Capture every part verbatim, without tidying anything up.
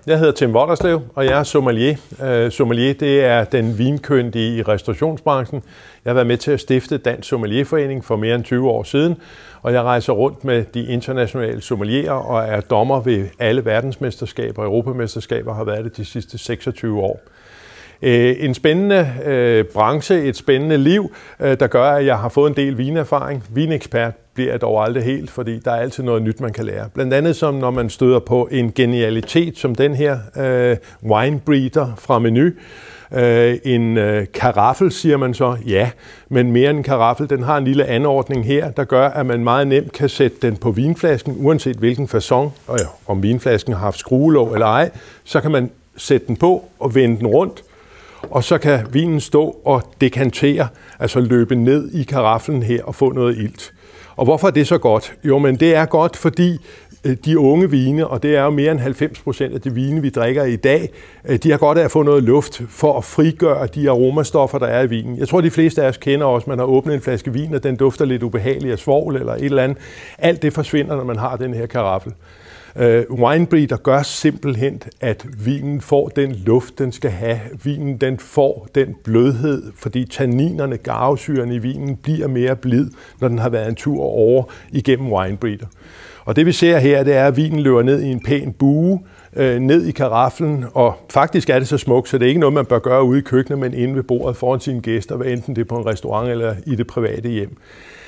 Jeg hedder Tim Wollerslev, og jeg er sommelier. Uh, sommelier, det er den vinkyndige i restaurationsbranchen. Jeg har været med til at stifte Dansk Sommelierforening for mere end tyve år siden, og jeg rejser rundt med de internationale sommelierer og er dommer ved alle verdensmesterskaber og europamesterskaber, har været det de sidste seksogtyve år. En spændende øh, branche, et spændende liv, øh, der gør, at jeg har fået en del vinerfaring. Vinekspert bliver jeg dog aldrig helt, fordi der er altid noget nyt, man kan lære. Blandt andet som når man støder på en genialitet som den her øh, winebreeder fra Menu. Øh, en øh, karaffel, siger man så, ja, men mere end en karaffel. Den har en lille anordning her, der gør, at man meget nemt kan sætte den på vinflasken, uanset hvilken facon, og ja, om vinflasken har haft skruelåg eller ej, så kan man sætte den på og vende den rundt. Og så kan vinen stå og dekantere, altså løbe ned i karaffelen her og få noget ilt. Og hvorfor er det så godt? Jo, men det er godt, fordi de unge vine, og det er jo mere end halvfems procent af de vine, vi drikker i dag, de har godt af at få noget luft for at frigøre de aromastoffer, der er i vinen. Jeg tror, de fleste af os kender også, man har åbnet en flaske vin, og den dufter lidt ubehageligt af svovl eller et eller andet. Alt det forsvinder, når man har den her karaffel. Uh, winebreeder gør simpelthen, at vinen får den luft, den skal have. Vinen den får den blødhed, fordi tanninerne, garvesyrene i vinen bliver mere blid, når den har været en tur over igennem winebreeder. Og det vi ser her, det er, at vinen løber ned i en pæn bue, øh, ned i karaffelen, og faktisk er det så smukt, så det er ikke noget, man bør gøre ude i køkkenet, men inde ved bordet foran sine gæster, hvad enten det er på en restaurant eller i det private hjem.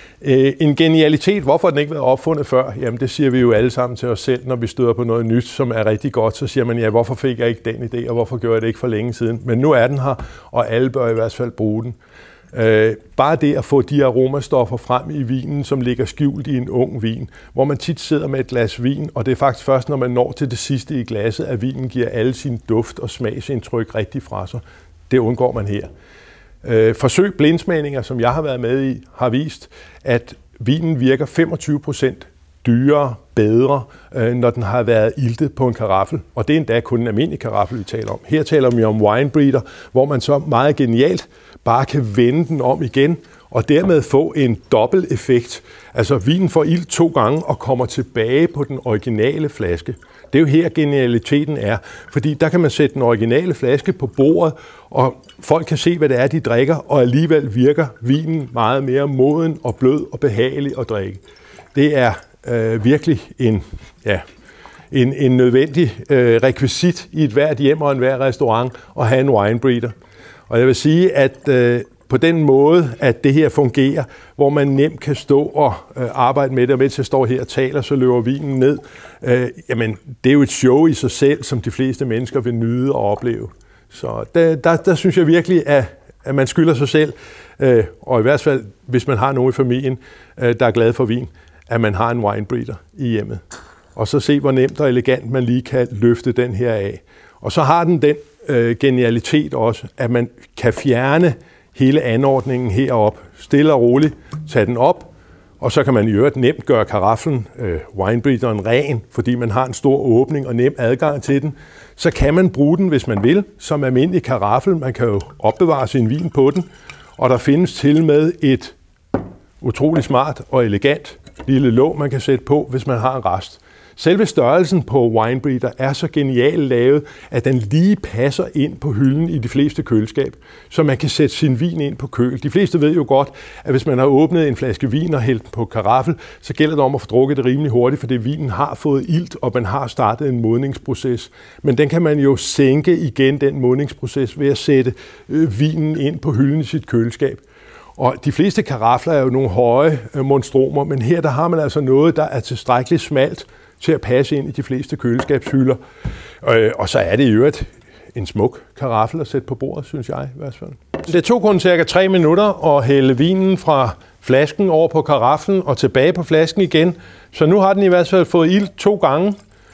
En genialitet, hvorfor har den ikke været opfundet før? Jamen det siger vi jo alle sammen til os selv, når vi støder på noget nyt, som er rigtig godt. Så siger man, ja, hvorfor fik jeg ikke den idé, og hvorfor gjorde jeg det ikke for længe siden? Men nu er den her, og alle bør i hvert fald bruge den. Øh, bare det at få de aromastoffer frem i vinen, som ligger skjult i en ung vin, hvor man tit sidder med et glas vin, og det er faktisk først, når man når til det sidste i glasset, at vinen giver alle sin duft og smagsindtryk rigtig fra sig. Det undgår man her. Øh, forsøg blindsmagninger, som jeg har været med i, har vist, at vinen virker femogtyve procent dyrere, bedre, øh, når den har været iltet på en karaffel. Og det er endda kun en almindelig karaffel, vi taler om. Her taler vi om winebreeder, hvor man så meget genialt bare kan vende den om igen, og dermed få en dobbelt effekt. Altså vinen får ilt to gange og kommer tilbage på den originale flaske. Det er jo her genialiteten er, fordi der kan man sætte den originale flaske på bordet, og folk kan se, hvad det er, de drikker, og alligevel virker vinen meget mere moden og blød og behagelig at drikke. Det er øh, virkelig en, ja, en, en nødvendig øh, rekvisit i et hvert hjem og en hver restaurant at have en winebreeder. Og jeg vil sige, at øh, på den måde, at det her fungerer, hvor man nemt kan stå og øh, arbejde med det, og mens jeg står her og taler, så løber vinen ned. Øh, jamen, det er jo et show i sig selv, som de fleste mennesker vil nyde og opleve. Så der, der, der synes jeg virkelig, at, at man skylder sig selv, øh, og i hvert fald, hvis man har nogen i familien, øh, der er glad for vin, at man har en winebreeder i hjemmet. Og så se, hvor nemt og elegant man lige kan løfte den her af. Og så har den den øh, genialitet også, at man kan fjerne hele anordningen herop, stille og roligt, tage den op, og så kan man i øvrigt nemt gøre karaffelen, øh, winebreederen, ren, fordi man har en stor åbning og nem adgang til den. Så kan man bruge den, hvis man vil, som almindelig karaffel. Man kan jo opbevare sin vin på den, og der findes til med et utrolig smart og elegant lille låg, man kan sætte på, hvis man har en rest. Selve størrelsen på winebreeder er så genialt lavet, at den lige passer ind på hylden i de fleste køleskab, så man kan sætte sin vin ind på køl. De fleste ved jo godt, at hvis man har åbnet en flaske vin og hældt den på karaffel, så gælder det om at få drukket det rimelig hurtigt, fordi vinen har fået ilt, og man har startet en modningsproces. Men den kan man jo sænke igen, den modningsproces, ved at sætte øh, vinen ind på hylden i sit køleskab. Og de fleste karafler er jo nogle høje øh, monstromer, men her der har man altså noget, der er tilstrækkeligt smalt til at passe ind i de fleste køleskabshylder. Øh, og så er det i øvrigt en smuk karaffel at sætte på bordet, synes jeg i hvert fald. Det tog kun cirka tre minutter at hælde vinen fra flasken over på karaffelen og tilbage på flasken igen. Så nu har den i hvert fald fået ild to gange.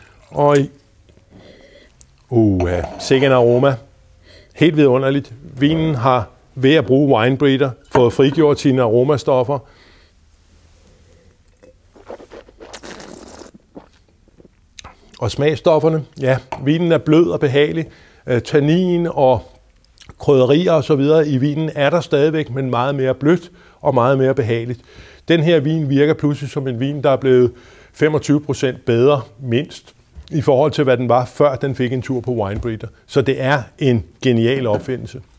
Og uh, sikke en aroma. Helt vidunderligt. Vinen har ved at bruge winebreeder fået frigjort sine aromastoffer. Og smagstofferne, ja, vinen er blød og behagelig. Tannin og krydderier og så videre i vinen er der stadigvæk, men meget mere blødt og meget mere behageligt. Den her vin virker pludselig som en vin, der er blevet femogtyve procent bedre, mindst. i forhold til, hvad den var, før den fik en tur på Winebreeder. Så det er en genial opfindelse.